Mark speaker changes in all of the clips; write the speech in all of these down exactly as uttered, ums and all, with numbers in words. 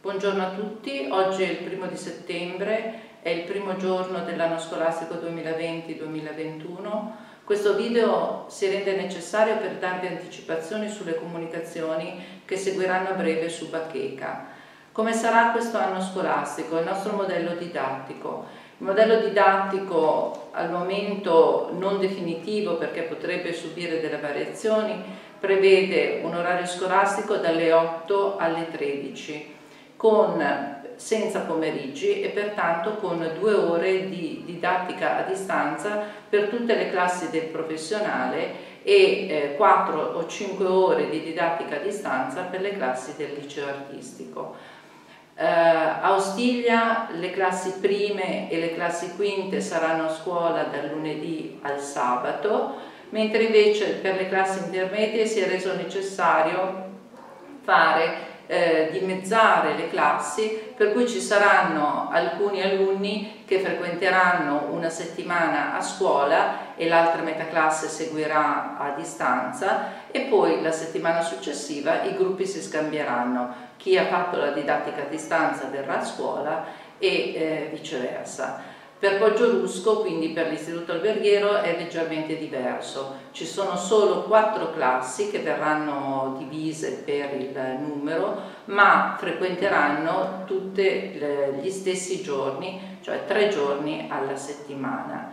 Speaker 1: Buongiorno a tutti, oggi è il primo di settembre, è il primo giorno dell'anno scolastico duemilaventi duemilaventuno. Questo video si rende necessario per darvi anticipazioni sulle comunicazioni che seguiranno a breve su Bacheca. Come sarà questo anno scolastico? Il nostro modello didattico. Il modello didattico al momento non definitivo, perché potrebbe subire delle variazioni, prevede un orario scolastico dalle otto alle tredici. Con, senza pomeriggi e pertanto con due ore di didattica a distanza per tutte le classi del professionale e eh, quattro o cinque ore di didattica a distanza per le classi del liceo artistico. Eh, a Ostiglia le classi prime e le classi quinte saranno a scuola dal lunedì al sabato, mentre invece per le classi intermedie si è reso necessario fare Eh, dimezzare le classi, per cui ci saranno alcuni alunni che frequenteranno una settimana a scuola e l'altra metà classe seguirà a distanza, e poi la settimana successiva i gruppi si scambieranno, chi ha fatto la didattica a distanza verrà a scuola e eh, viceversa. Per Poggiolusco, quindi per l'istituto alberghiero, è leggermente diverso. Ci sono solo quattro classi che verranno divise per il numero, ma frequenteranno tutti gli stessi giorni, cioè tre giorni alla settimana.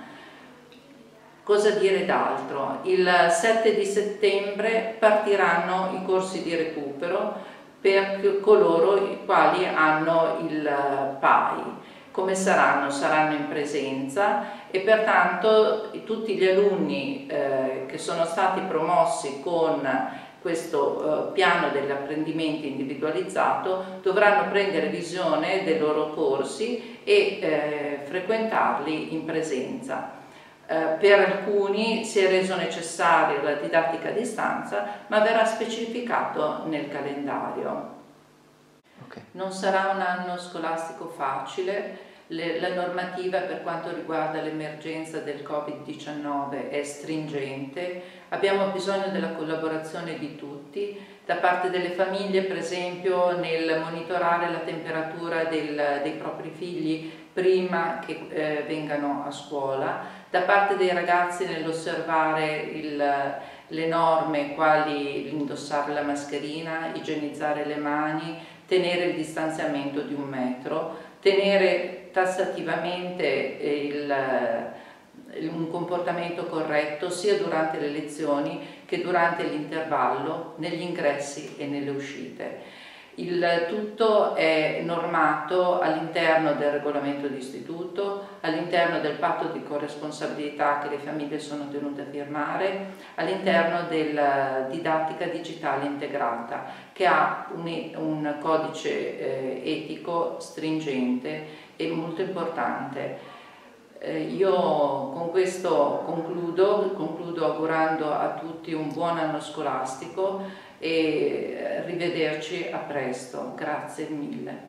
Speaker 1: Cosa dire d'altro? Il sette di settembre partiranno i corsi di recupero per coloro i quali hanno il P A I. Come saranno? Saranno in presenza e pertanto tutti gli alunni eh, che sono stati promossi con questo eh, piano degli apprendimenti individualizzato dovranno prendere visione dei loro corsi e eh, frequentarli in presenza. Eh, per alcuni si è reso necessaria la didattica a distanza, ma verrà specificato nel calendario. Non sarà un anno scolastico facile, le, la normativa per quanto riguarda l'emergenza del Covid diciannove è stringente, abbiamo bisogno della collaborazione di tutti, da parte delle famiglie per esempio nel monitorare la temperatura del, dei propri figli prima che eh, vengano a scuola, da parte dei ragazzi nell'osservare le norme quali indossare la mascherina, igienizzare le mani, tenere il distanziamento di un metro, tenere tassativamente il, un comportamento corretto sia durante le lezioni che durante l'intervallo, negli ingressi e nelle uscite. Il tutto è normato all'interno del regolamento di istituto, all'interno del patto di corresponsabilità che le famiglie sono tenute a firmare, all'interno della didattica digitale integrata, che ha un, un codice eh, etico stringente e molto importante. Eh, io con questo concludo, concludo augurando a tutti un buon anno scolastico e rivederci a presto. Grazie mille.